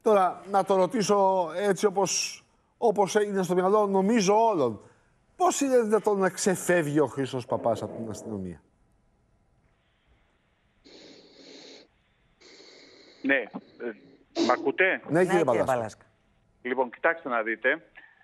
Τώρα, να το ρωτήσω έτσι όπως είναι στο μυαλό, νομίζω όλων. Πώς είναι δυνατόν να ξεφεύγει ο Χρήστος Παπάς από την αστυνομία? Ναι. Μ' ακούτε? Ναι, κύριε Παλάσκα. Λοιπόν, κοιτάξτε να δείτε.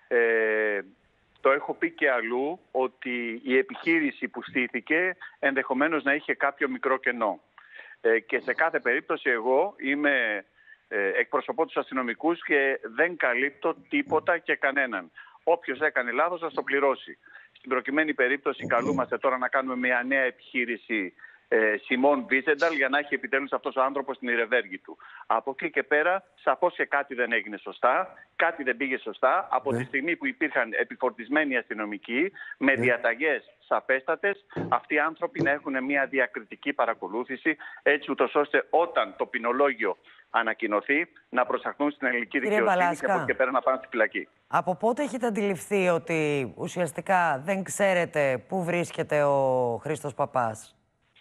Το έχω πει και αλλού ότι η επιχείρηση που στήθηκε ενδεχομένως να είχε κάποιο μικρό κενό. Και σε κάθε περίπτωση εγώ εκπροσωπώ τους αστυνομικούς και δεν καλύπτω τίποτα και κανέναν. Όποιος έκανε λάθος θα το πληρώσει. Στην προκειμένη περίπτωση καλούμαστε τώρα να κάνουμε μια νέα επιχείρηση Σιμών Βίζενταλ για να έχει επιτέλους αυτός ο άνθρωπος την ηρευέργη του. Από εκεί και πέρα, σαφώς και κάτι δεν έγινε σωστά, κάτι δεν πήγε σωστά. Από τη στιγμή που υπήρχαν επιφορτισμένοι αστυνομικοί με διαταγές σαφέστατες, αυτοί οι άνθρωποι να έχουν μια διακριτική παρακολούθηση, έτσι ούτως ώστε όταν το ποινολόγιο ανακοινωθεί να προσαχθούν στην ελληνική δικαιοσύνη και από εκεί και πέρα να πάνε στη φυλακή. Από πότε έχετε αντιληφθεί ότι ουσιαστικά δεν ξέρετε πού βρίσκεται ο Χρήστος Παπάς?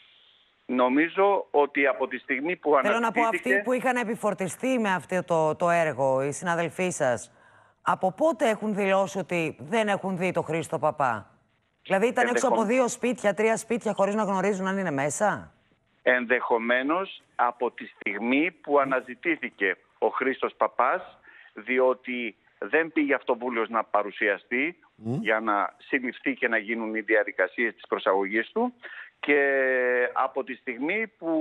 Νομίζω ότι από τη στιγμή που Θέλω να πω αυτοί που είχαν επιφορτιστεί με αυτό το έργο, οι συναδελφοί σας, από πότε έχουν δηλώσει ότι δεν έχουν δει το Χρήστο Παπά? Δηλαδή ήταν έξω από 2 σπίτια, 3 σπίτια χωρίς να γνωρίζουν αν είναι μέσα? Ενδεχομένως από τη στιγμή που αναζητήθηκε ο Χρήστος Παπάς, διότι δεν πήγε αυτοβούλιος να παρουσιαστεί για να συλληφθεί και να γίνουν οι διαδικασίες της προσαγωγής του, και από τη στιγμή που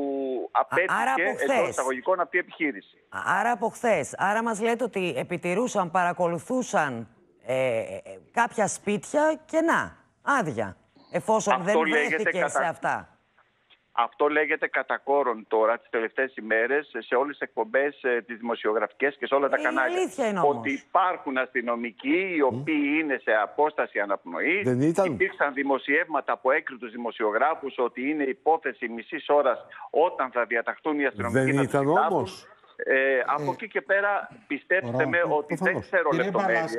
απέτυχε εντός εισαγωγικών αυτή η επιχείρηση. Άρα από χθες. Άρα μας λέτε ότι επιτηρούσαν, παρακολουθούσαν κάποια σπίτια και άδεια, εφόσον αυτό δεν βρέθηκε σε αυτά. Αυτό λέγεται κατά κόρον τώρα τις τελευταίες ημέρες σε όλες τις εκπομπές, τις δημοσιογραφικές και σε όλα τα κανάλια. Αλήθεια είναι όμως. Ότι υπάρχουν αστυνομικοί οι οποίοι είναι σε απόσταση αναπνοής. Υπήρξαν δημοσιεύματα από έγκριτους δημοσιογράφους ότι είναι υπόθεση μισής ώρας όταν θα διαταχθούν οι αστυνομικοί. Δεν ήταν όμως. Από εκεί και πέρα πιστέψτε με ότι δεν ξέρω λεπτομέρειες.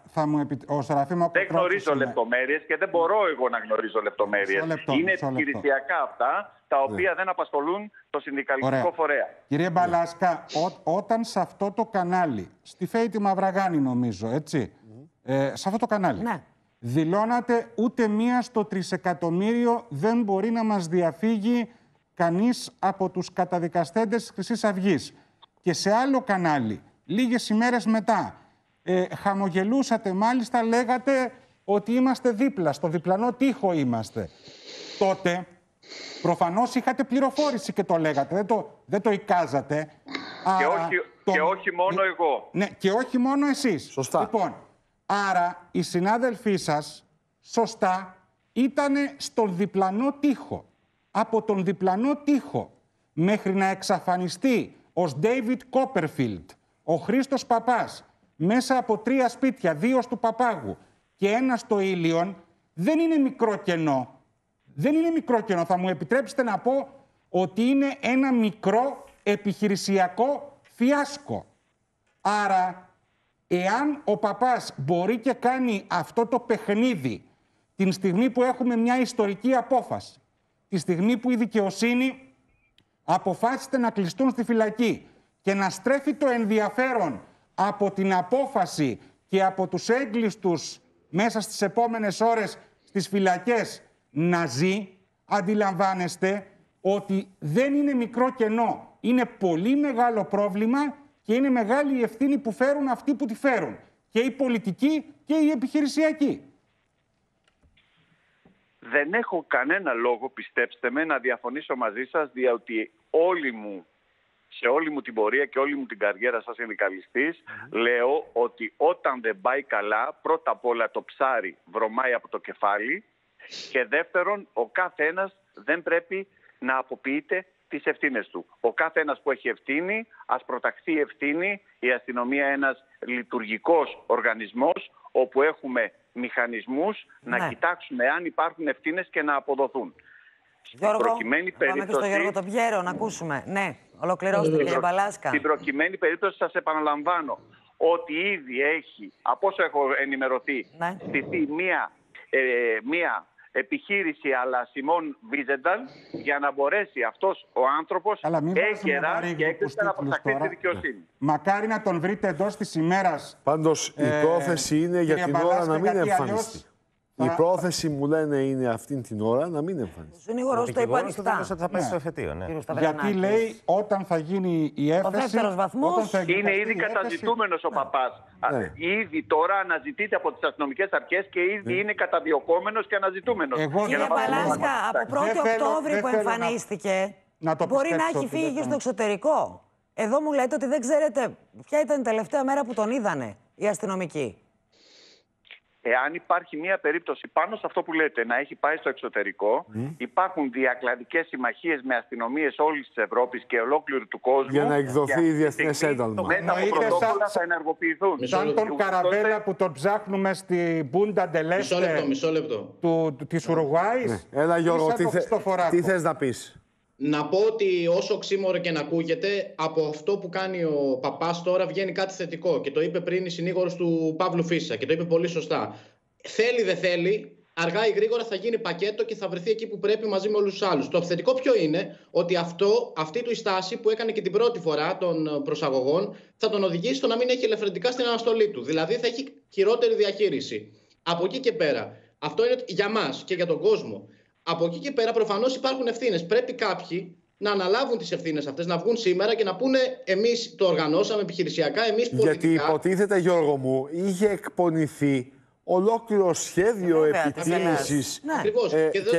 Δεν γνωρίζω λεπτομέρειες και δεν μπορώ εγώ να γνωρίζω λεπτομέρειες. Είναι επιχειρησιακά αυτά τα οποία δεν απασχολούν το συνδικαλιστικό φορέα. Κύριε Μπαλάσκα, όταν σε αυτό το κανάλι, στη Φέητη Μαυραγάνη νομίζω, έτσι, σε αυτό το κανάλι, δηλώνατε ούτε μία στο τρισεκατομμύριο δεν μπορεί να μας διαφύγει κανείς από τους καταδικαστέντες της Χρυσής Αυγής. Και σε άλλο κανάλι, λίγες ημέρες μετά, χαμογελούσατε μάλιστα, λέγατε ότι είμαστε δίπλα, στο διπλανό τοίχο είμαστε. Τότε, προφανώς είχατε πληροφόρηση και το λέγατε, δεν το εικάζατε. Και όχι μόνο εγώ. Ναι, και όχι μόνο εσείς. Σωστά. Λοιπόν, άρα οι συνάδελφοί σας, σωστά, ήταν στον διπλανό τοίχο. Από τον διπλανό τοίχο μέχρι να εξαφανιστεί ως Ντέιβιτ Κόπερφιλντ, ο Χρήστος Παπάς, μέσα από 3 σπίτια, 2 του Παπάγου και 1 στο Ήλιον, δεν είναι μικρό κενό. Δεν είναι μικρό κενό. Θα μου επιτρέψετε να πω ότι είναι ένα μικρό επιχειρησιακό φιάσκο. Άρα, εάν ο Παπάς μπορεί και κάνει αυτό το παιχνίδι την στιγμή που έχουμε μια ιστορική απόφαση, τη στιγμή που η δικαιοσύνη αποφάσιστε να κλειστούν στη φυλακή και να στρέφει το ενδιαφέρον από την απόφαση και από τους έγκλειστους μέσα στις επόμενες ώρες στις φυλακές να ζει, αντιλαμβάνεστε ότι δεν είναι μικρό κενό. Είναι πολύ μεγάλο πρόβλημα και είναι μεγάλη η ευθύνη που φέρουν αυτοί που τη φέρουν. Και οι πολιτικοί και οι επιχειρησιακοί. Δεν έχω κανένα λόγο, πιστέψτε με, να διαφωνήσω μαζί σας, διότι σε όλη μου την πορεία και όλη μου την καριέρα σαν συνδικαλιστής, λέω ότι όταν δεν πάει καλά, πρώτα απ' όλα το ψάρι βρωμάει από το κεφάλι και δεύτερον, ο κάθε ένας δεν πρέπει να αποποιείται τις ευθύνες του. Ο κάθε ένας που έχει ευθύνη, ας προταχθεί ευθύνη. Η αστυνομία ένας λειτουργικός οργανισμός, όπου έχουμε μηχανισμούς να κοιτάξουμε αν υπάρχουν ευθύνες και να αποδοθούν. Γιώργο, πάμε και στο Γιώργο τον Πιέρο να ακούσουμε. Ναι, ολοκληρώστε κύριε Μπαλάσκα. Στην προκειμένη περίπτωση σας επαναλαμβάνω ότι ήδη έχει, από όσο έχω ενημερωθεί, στηθεί μία επιχείρηση αλλά Σιμών Βίζενταλ για να μπορέσει αυτός ο άνθρωπος έγκαιρα και έγκαιρα να αποφασίσει τη δικαιοσύνη. Μακάρι να τον βρείτε εντός της ημέρας. Πάντως η πρόθεση είναι για την ώρα να μην εμφανιστεί. Η πρόθεση μου λένε είναι αυτήν την ώρα να μην εμφανιστεί. Ο συνήγορος το είπε ανοιχτά. Θα πάει στο εφετείο, ναι. Γιατί λέει όταν θα γίνει η έφεση. Ο δεύτερος βαθμός. Είναι ήδη καταζητούμενος ο παπάς. Ναι. Ήδη τώρα αναζητείται από τις αστυνομικές αρχές και ήδη είναι καταδιωκόμενος και αναζητούμενος. Κύριε Παλάσκα, από 1η Οκτώβρη που εμφανίστηκε, μπορεί να έχει φύγει και στο εξωτερικό. Εδώ μου λέτε ότι δεν ξέρετε ποια ήταν η τελευταία μέρα που τον είδανε οι αστυνομικοί. Εάν υπάρχει μία περίπτωση πάνω σε αυτό που λέτε να έχει πάει στο εξωτερικό, υπάρχουν διακλαδικές συμμαχίες με αστυνομίες όλης της Ευρώπης και ολόκληρου του κόσμου. Για να εκδοθεί διεθνές ένταλμα. Μέσα από πρωτόκολλα θα ενεργοποιηθούν. Σαν τον Καραβέλα που τον ψάχνουμε στη Punta del Este της Ουρουγουάης. Έλα Γιώργο, τι θες να πεις? Να πω ότι όσο οξύμορο και να ακούγεται, από αυτό που κάνει ο παπάς τώρα βγαίνει κάτι θετικό. Και το είπε πριν η συνήγορος του Παύλου Φίσα και το είπε πολύ σωστά. Θέλει δεν θέλει, αργά ή γρήγορα θα γίνει πακέτο και θα βρεθεί εκεί που πρέπει μαζί με όλους τους άλλους. Το θετικό ποιο είναι? Ότι αυτή του η στάση που έκανε και την πρώτη φορά των προσαγωγών θα τον οδηγήσει στο να μην έχει ελευθερωτικά στην αναστολή του. Δηλαδή θα έχει χειρότερη διαχείριση. Από εκεί και πέρα, αυτό είναι για μας και για τον κόσμο. Από εκεί και πέρα προφανώς υπάρχουν ευθύνες. Πρέπει κάποιοι να αναλάβουν τις ευθύνες αυτές, να βγουν σήμερα και να πούνε εμείς το οργανώσαμε επιχειρησιακά, εμείς πολιτικά. Γιατί υποτίθεται, Γιώργο μου, είχε εκπονηθεί ολόκληρο σχέδιο επιτίμησης. Ακριβώς. Και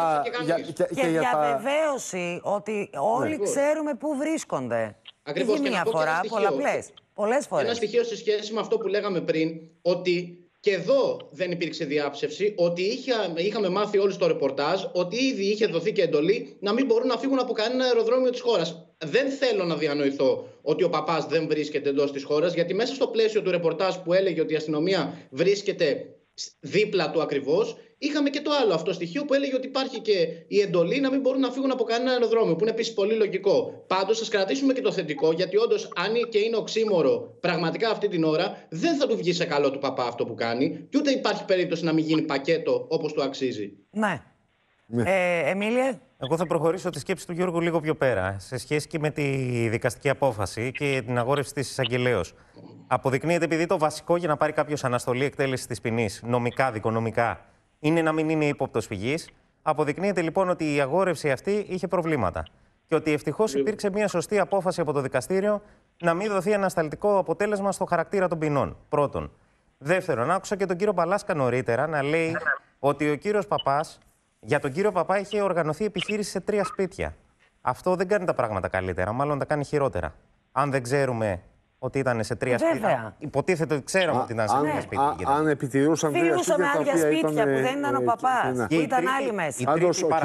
για βεβαίωση ότι όλοι ξέρουμε πού βρίσκονται. Ακριβώς. Και μία φορά, πολλές φορές. Ένα στοιχείο σε σχέση με αυτό που λέγαμε πριν, ότι και εδώ δεν υπήρξε διάψευση, ότι είχαμε μάθει όλοι στο ρεπορτάζ ότι ήδη είχε δοθεί και εντολή να μην μπορούν να φύγουν από κανένα αεροδρόμιο της χώρας. Δεν θέλω να διανοηθώ ότι ο παπάς δεν βρίσκεται εντός της χώρας, γιατί μέσα στο πλαίσιο του ρεπορτάζ που έλεγε ότι η αστυνομία βρίσκεται δίπλα του ακριβώς, είχαμε και το άλλο αυτό στοιχείο που έλεγε ότι υπάρχει και η εντολή να μην μπορούν να φύγουν από κανένα αεροδρόμιο, που είναι επίσης πολύ λογικό. Πάντως, ας κρατήσουμε και το θετικό, γιατί όντως, αν και είναι οξύμορο πραγματικά αυτή την ώρα, δεν θα του βγει σε καλό του παπά αυτό που κάνει, και ούτε υπάρχει περίπτωση να μην γίνει πακέτο όπως του αξίζει. Ναι. Εμίλια. Εγώ θα προχωρήσω τη σκέψη του Γιώργου λίγο πιο πέρα, σε σχέση και με τη δικαστική απόφαση και την αγόρευση της εισαγγελέως. Αποδεικνύεται, επειδή το βασικό για να πάρει κάποιος αναστολή εκτέλεσης της ποινής, νομικά, δικονομικά, είναι να μην είναι ύποπτος φυγής. Αποδεικνύεται λοιπόν ότι η αγόρευση αυτή είχε προβλήματα. Και ότι ευτυχώς υπήρξε μια σωστή απόφαση από το δικαστήριο να μην δοθεί ανασταλτικό αποτέλεσμα στο χαρακτήρα των ποινών. Πρώτον. Δεύτερον, άκουσα και τον κύριο Παλάσκα νωρίτερα να λέει ότι ο κύριος Παπάς, για τον κύριο Παπά είχε οργανωθεί επιχείρηση σε 3 σπίτια. Αυτό δεν κάνει τα πράγματα καλύτερα, μάλλον τα κάνει χειρότερα. Αν δεν ξέρουμε ότι ήταν σε 3 σπίτια. Υποτίθεται ότι ξέραμε ότι ήταν σε 3 σπίτια. Αν επιτηρούσαν 3 σπίτια. Φύγουσαμε άδεια σπίτια που δεν ήταν ο παπάς, που ήταν άλλοι μέσα. Πάντως ο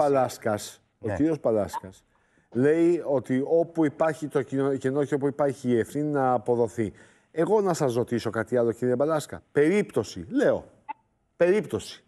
κύριος Παλάσκας λέει ότι όπου υπάρχει το κενό και όπου υπάρχει η ευθύνη να αποδοθεί. Εγώ να σας ρωτήσω κάτι άλλο, κύριε Παλάσκα. Περίπτωση, λέω. Περίπτωση.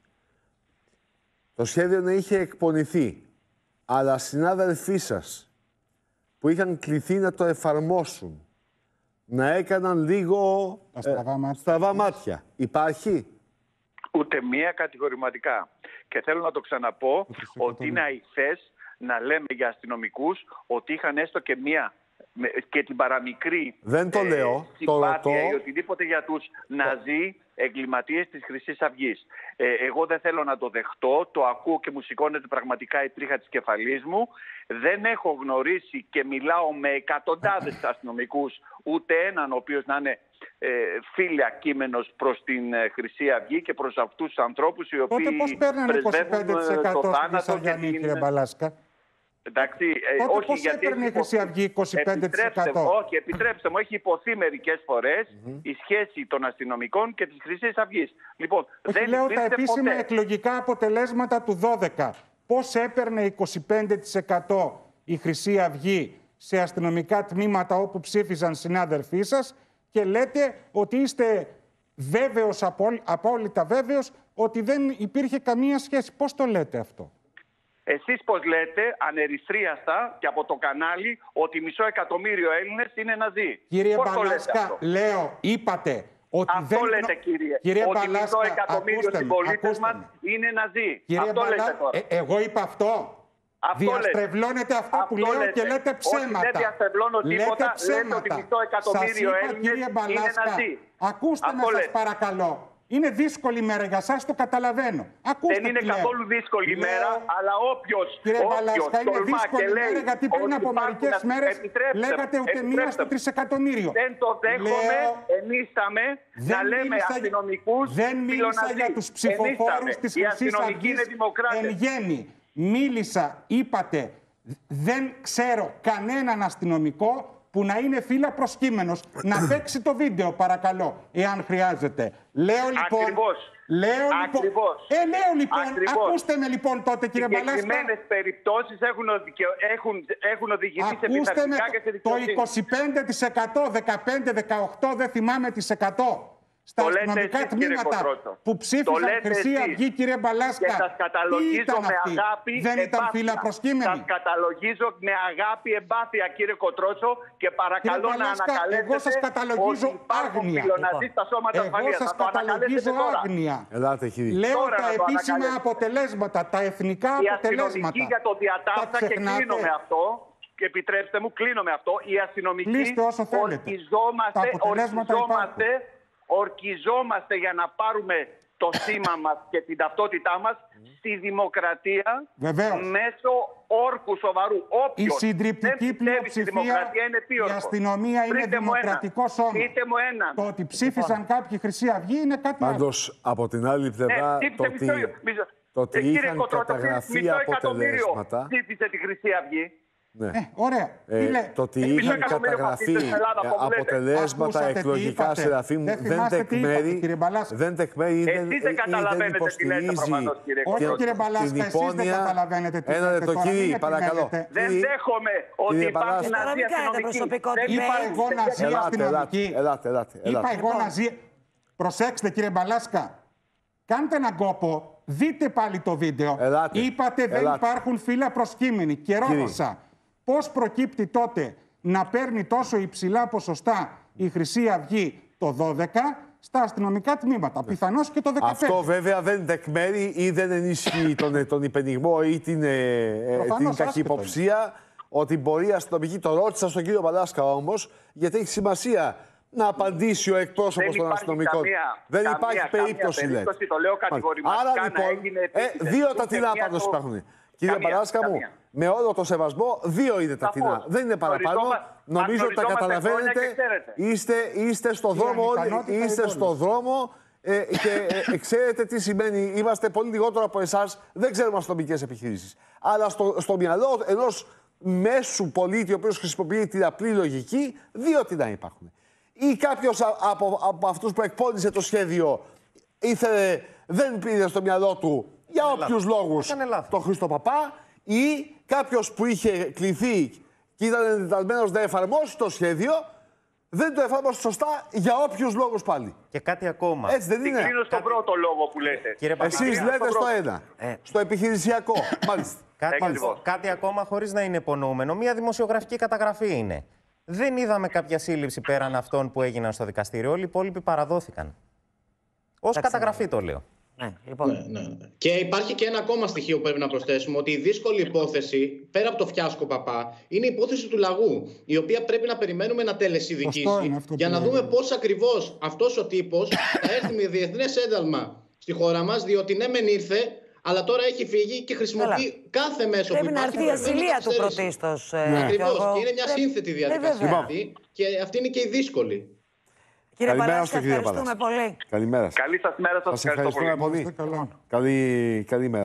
Το σχέδιο να είχε εκπονηθεί, αλλά συνάδελφοί σας που είχαν κληθεί να το εφαρμόσουν, να έκαναν λίγο στραβά μάτια. Υπάρχει? Ούτε μία κατηγορηματικά. Και θέλω να το ξαναπώ ότι είναι αηθές να λέμε για αστυνομικούς ότι είχαν έστω και μία και την παραμικρή συμπάθεια ή οτιδήποτε για τους ναζί εγκληματίες της Χρυσής Αυγής. Εγώ δεν θέλω να το δεχτώ, το ακούω και μου σηκώνεται πραγματικά η τρίχα της κεφαλής μου. Δεν έχω γνωρίσει και μιλάω με εκατοντάδες αστυνομικούς, ούτε έναν ο οποίος να είναι φίλια κείμενος προς την Χρυσή Αυγή και προς αυτούς τους ανθρώπους οι οποίοι πρεσβεύουν το θάνατο και την... Κύριε Μπαλάσκα. Εντάξει, όχι, πώς έπαιρνε η Χρυσή Αυγή 25%? Όχι, επιτρέψτε μου, έχει υποθεί μερικές φορές η σχέση των αστυνομικών και της Χρυσής Αυγής. Λοιπόν, όχι, δεν λέω τα επίσημα εκλογικά αποτελέσματα του 12. Πώς έπαιρνε 25% η Χρυσή Αυγή σε αστυνομικά τμήματα όπου ψήφιζαν συνάδελφοί σας και λέτε ότι είστε βέβαιος, απόλυτα βέβαιος, ότι δεν υπήρχε καμία σχέση. Πώς το λέτε αυτό? Εσείς πώς λέτε, ανερυθρίαστα και από το κανάλι, ότι 500.000 Έλληνες είναι ναζί? Κύριε Παλάσκα, λέω, είπατε Ότι Αυτό λέτε, κύριε. Ότι μισό εκατομμύριο συμπολίτες μας είναι ναζί. Αυτό λέτε τώρα. Εγώ είπα αυτό. Διαστρεβλώνετε αυτά που λέω και λέτε ψέματα. Όχι, δεν διαστρεβλώνω τίποτα. Λέτε ότι μισό εκατομμύριο Έλληνες είναι ναζί. Ακούστε με, σας παρακαλώ. Είναι δύσκολη μέρα για σας, το καταλαβαίνω. Ακούστε, δεν είναι καθόλου δύσκολη μέρα, αλλά όποιος είναι δύσκολη μέρα, γιατί πριν από μερικές μέρες λέγατε ούτε μία στο τρισεκατομμύριο. Δεν το δέχομαι, ενίσταμε να λέμε αστυνομικούς. Δεν μίλησα για τους ψηφοφόρους της Χρυσής Αυγής εν γέννη. Μίλησα, είπατε, δεν ξέρω κανέναν αστυνομικό που να είναι φύλλα προσκύμενος. Να παίξει το βίντεο, παρακαλώ, εάν χρειάζεται. Λέω λοιπόν... Λέω λοιπόν, ακούστε με λοιπόν τότε, κύριε Μπαλάσκα. Οι συγκεκριμένες περιπτώσεις έχουν οδηγηθεί σε πειθαρχικά και σε δικαιοσύνη. Το 25%, 15, 18, δεν θυμάμαι τις 100. Στα αστυνομικά τμήματα που ψήφισαν Χρυσή Αυγή, κύριε Μπαλάσκα, και σας καταλογίζω με αγάπη, δεν ήταν φύλλα προσκύμενη. Σας καταλογίζω με αγάπη, εμπάθεια, κύριε Κοτρότσο, και παρακαλώ να ανακαλέσετε. Εγώ σας καταλογίζω άγνοια. Εγώ σας καταλογίζω άγνοια. Λέω τα επίσημα αποτελέσματα, τα εθνικά αποτελέσματα. Η αστυνομική για το διατάφτα, και κλείνω με αυτό. Και επιτρέψτε μου, κλείνω με αυτό. Η αστυνομική ορκιζόμαστε για να πάρουμε το σήμα μας και την ταυτότητά μας στη δημοκρατία. Βεβαίως. Μέσω όρκου σοβαρού. Η συντριπτική πλειοψηφία, η αστυνομία είναι δημοκρατικό σώμα. Το ότι ψήφισαν κάποιοι Χρυσή Αυγή είναι κάτι άλλο. Πάντως, από την άλλη πλευρά, το ότι είχαν καταγραφεί αποτελέσματα... Ψήφισε τη Χρυσή Αυγή. Ναι. Ωραία. Το ότι είχαν καταγραφεί αποτελέσματα εκλογικά, Σεραφείμ, δεν τεκμέρει ή δεν υποστηρίζει την υπόνοια. Ένα λεπτό, κύριε, παρακαλώ. Δεν δέχομαι ότι υπάρχει ναζί αστυνομική. Είπα εγώ ναζί αστυνομική. Είπα εγώ ναζί. Προσέξτε, κύριε Μπαλάσκα. Κάντε έναν κόπο, δείτε πάλι το βίντεο. Είπατε δεν υπάρχουν φύλλα προσκύμενοι και ρώτησα. Πώς προκύπτει τότε να παίρνει τόσο υψηλά ποσοστά η Χρυσή Αυγή το 12 στα αστυνομικά τμήματα, πιθανώς και το 15. Αυτό βέβαια δεν τεκμέρει ή δεν ενισχύει τον υπενιγμό ή την καχυποψία ότι μπορεί η αστυνομική. Το ρώτησα στον κύριο Μπαλάσκα όμως, γιατί έχει σημασία να απαντήσει ο εκπρόσωπος των αστυνομικών. Δεν υπάρχει περίπτωση, λέτε. Το λέω κατηγορηματικά. Άρα λοιπόν, δύο τα τεινά πάντως υπάρχουν. Κύριε Μπαλάσκα μου, με όλο το σεβασμό, δύο είναι τα τεινά. Δεν είναι παραπάνω. Νομίζω ότι τα καταλαβαίνετε. Είστε στο δρόμο όλοι. Είστε στο δρόμο και ξέρετε τι σημαίνει. Είμαστε πολύ λιγότερο από εσάς. Δεν ξέρουμε αστυνομικές επιχειρήσεις. Αλλά στο μυαλό ενός μέσου πολίτη, ο οποίος χρησιμοποιεί την απλή λογική, δύο τεινά υπάρχουν. Ή κάποιος από αυτούς που εκπώνησε το σχέδιο δεν πήρε στο μυαλό του για όποιους λόγους τον Χρήστο Παπά, ή κάποιος που είχε κληθεί και ήταν εντεταλμένος να εφαρμόσει το σχέδιο, δεν το εφάρμοσε σωστά για όποιους λόγους πάλι. Και κάτι ακόμα. Έτσι δεν είναι? Κλείνω στον πρώτο λόγο που λέτε. Εσείς λέτε στο ένα. Στο επιχειρησιακό. Μάλιστα. Κάτι ακόμα χωρίς να είναι υπονοούμενο. Μια δημοσιογραφική καταγραφή είναι. Δεν είδαμε κάποια σύλληψη πέραν αυτών που έγιναν στο δικαστήριο. Όλοι οι υπόλοιποι παραδόθηκαν. Ως καταγραφή το λέω. Ναι, λοιπόν. Ναι. Και υπάρχει και ένα ακόμα στοιχείο που πρέπει να προσθέσουμε, ότι η δύσκολη υπόθεση, πέρα από το φιάσκο Παπά, είναι η υπόθεση του λαγού, η οποία πρέπει να περιμένουμε να τελεσιδικήσει για να δούμε πώς ακριβώς αυτός ο τύπος θα έρθει με διεθνές ένταλμα στη χώρα μας, διότι ναι μεν ήρθε, αλλά τώρα έχει φύγει και χρησιμοποιεί κάθε μέσο που υπάρχει. Πρέπει να έρθει η ασυλία του πρωτίστως. Ακριβώς. Και είναι μια σύνθετη διαδικασία αυτή, και αυτή είναι και η δύσκολη. Κύριε Μπαλάσκα, ευχαριστούμε πολύ. Καλημέρα. Καλή σας μέρα σας. Ευχαριστούμε πολύ. Καλή μέρα.